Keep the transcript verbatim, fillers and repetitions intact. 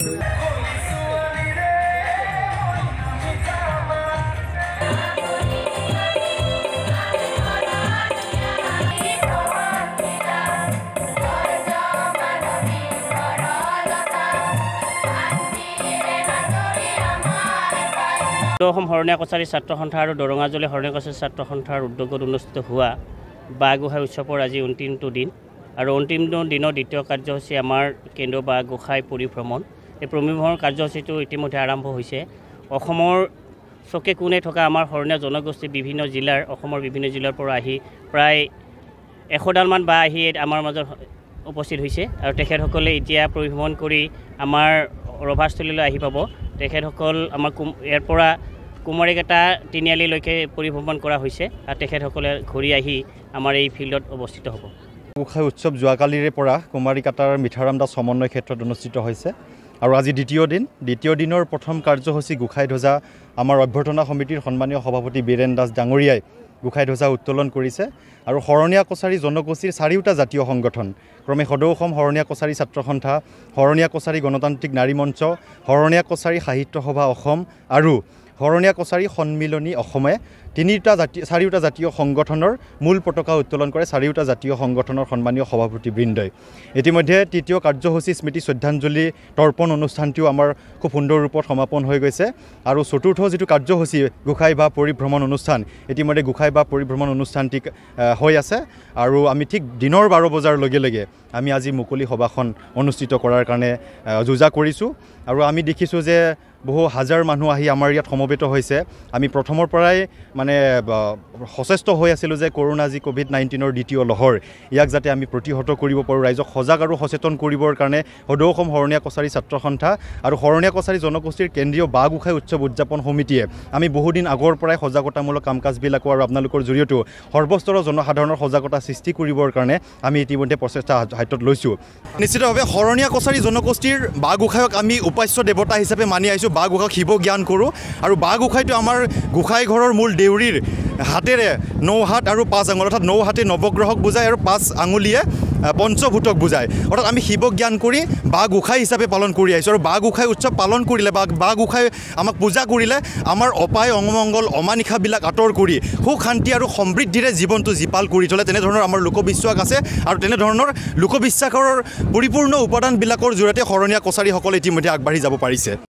অসম শৰণীয়া কছাৰী ছাত্ৰ সন্থা আৰু দৰঙাজুলি শৰণীয়া কছাৰী ছাত্ৰ সন্থাৰ উদ্যোগত অনুষ্ঠিত হোৱা বাঁহ গোঁসাই উৎসৱৰ আজি অন্তিমটো দিন আৰু অন্তিম দিনৰ দ্বিতীয় কাৰ্যসূচী আমাৰ কেন্দ্ৰীয় বাঁহ গোঁসাই পৰিভ্ৰমণ। এই পৰিভ্ৰমণ কাৰ্যসূচীটো ইতিমধ্যে আৰম্ভ হৈছে। অসমৰ চকে কোণে থকা আমাৰ শৰণীয়া জনগোষ্ঠী বিভিন্ন জিলাৰ অসমৰ বিভিন্ন জিলাৰ পৰা আহি প্ৰায় এশডালমান বাঁহ আহি আমাৰ মাজত উপস্থিত হৈছে আৰু তেখেতসকলে এতিয়া পৰিভ্ৰমণ কৰি আমাৰ ৰভাস্থলীলৈ আহি পাব। তেখেতসকল আমাৰ ইয়াৰ পৰা কুমাৰীকেইটা তিনিআলিলৈকে পৰিভ্ৰমণ কৰা হৈছে আৰু তেখেতসকলে ঘূৰি আহি আমাৰ এই ফিল্ডত অৱস্থিত হ'ব। গোঁসাই উৎসৱ যোৱাকালিৰে পৰা কুমাৰীকাটাৰ মিঠাৰাম দাস সমন্বয় ক্ষেত্ৰত অনুষ্ঠিত হৈছে আৰু আজি দ্বিতীয় দিন দ্বিতীয় দিনৰ প্ৰথম কাৰ্যসূচী গোঁসাই ধ্বজা আমাৰ অভ্যৰ্থনা সমিতিৰ সন্মানীয় সভাপতি বীৰেন দাস ডাঙৰীয়াই গোঁসাই ধ্বজা উত্তোলন কৰিছে আৰু শৰণীয়া কছাৰী জনগোষ্ঠীৰ চাৰিওটা জাতীয় সংগঠন ক্ৰমে সদৌ অসম শৰণীয়া কছাৰী ছাত্ৰ সন্থা, শৰণীয়া কছাৰী গণতান্ত্ৰিক নাৰী মঞ্চ, শৰণীয়া কছাৰী সাহিত্য সভা অসম আৰু শৰণীয়া কছাৰী সন্মিলনী অসমে তিনিটা জাতীয় চাৰিওটা জাতীয় সংগঠনৰ মূল পতাকা উত্তোলন কৰে চাৰিওটা জাতীয় সংগঠনৰ সন্মানীয় সভাপতিবৃন্দই। ইতিমধ্যে তৃতীয় কাৰ্যসূচী স্মৃতি শ্ৰদ্ধাঞ্জলি তৰ্পণ অনুষ্ঠানটিও আমাৰ খুব সুন্দৰ ৰূপত সমাপন হৈ গৈছে আৰু চতুৰ্থ যিটো কাৰ্যসূচী গোঁসাই বাঁহ পৰিভ্ৰমণ অনুষ্ঠান ইতিমধ্যে গোঁসাই বাঁহ পৰিভ্ৰমণ অনুষ্ঠানটি হৈ আছে আৰু আমি ঠিক দিনৰ বাৰ বজাৰ লগে লগে আমি আজি মুকলি সভাখন অনুষ্ঠিত কৰাৰ কাৰণে যোজা কৰিছোঁ আৰু আমি দেখিছোঁ যে বহু হাজাৰ মানুহ আহি আমাৰ ইয়াত সমবেত হৈছে। আমি প্ৰথমৰ পৰাই মানে সচেষ্ট হৈ আছিলোঁ যে কৰোনা যি কোভিড নাইণ্টিনৰ দ্বিতীয় লহৰ ইয়াক যাতে আমি প্ৰতিহত কৰিব পাৰোঁ, ৰাইজক সজাগ আৰু সচেতন কৰিবৰ কাৰণে সদৌ অসম শৰণীয়া কছাৰী ছাত্ৰ সন্থা আৰু শৰণীয়া কছাৰী জনগোষ্ঠীৰ কেন্দ্ৰীয় বাঁহ গোঁসাই উৎসৱ উদযাপন সমিতিয়ে আমি বহুদিন আগৰ পৰাই সজাগতামূলক কাম কাজবিলাকো আৰু আপোনালোকৰ জৰিয়তেও সৰ্বস্তৰৰ জনসাধাৰণৰ সজাগতা সৃষ্টি কৰিবৰ কাৰণে আমি ইতিমধ্যে প্ৰচেষ্টা হাতত লৈছোঁ। নিশ্চিতভাৱে শৰণীয়া কছাৰী জনগোষ্ঠীৰ বাঁহ গোঁসাইক আমি উপাস্য দেৱতা হিচাপে মানি আহিছোঁ। বাঁহ গোঁসাইক শিৱ জ্ঞান কৰোঁ আৰু বাঁহ গোঁসাইটো আমাৰ গোঁসাই ঘৰৰ মূল দেউৰীৰ হাতেৰে নৌ হাত আৰু পাঁচ আঙুল অৰ্থাৎ নৌ হাতে নৱগ্ৰহক বুজায় আৰু পাঁচ আঙুলিয়ে পঞ্চভূতক বুজায়। অৰ্থাৎ আমি শিৱ জ্ঞান কৰি বাঁহ গোঁসাই হিচাপে পালন কৰি আহিছোঁ আৰু বাঁহ গোঁসাই উৎসৱ পালন কৰিলে বা বাঁহ গোঁসাই আমাক পূজা কৰিলে আমাৰ অপায় অমংগল অমানিশাবিলাক আঁতৰ কৰি সুখ শান্তি আৰু সমৃদ্ধিৰে জীৱনটো জীপাল কৰি তোলে তেনেধৰণৰ আমাৰ লোকবিশ্বাস আছে আৰু তেনেধৰণৰ লোকবিশ্বাসৰ পৰিপূৰ্ণ উপাদানবিলাকৰ জৰিয়তে শৰণীয়া কছাৰীসকলে ইতিমধ্যে আগবাঢ়ি যাব পাৰিছে।